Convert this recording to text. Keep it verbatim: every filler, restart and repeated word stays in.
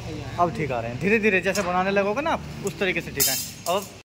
अब ठीक आ रहे हैं, धीरे धीरे जैसे बनाने लगोगे ना आप उस तरीके से ठीक है। अब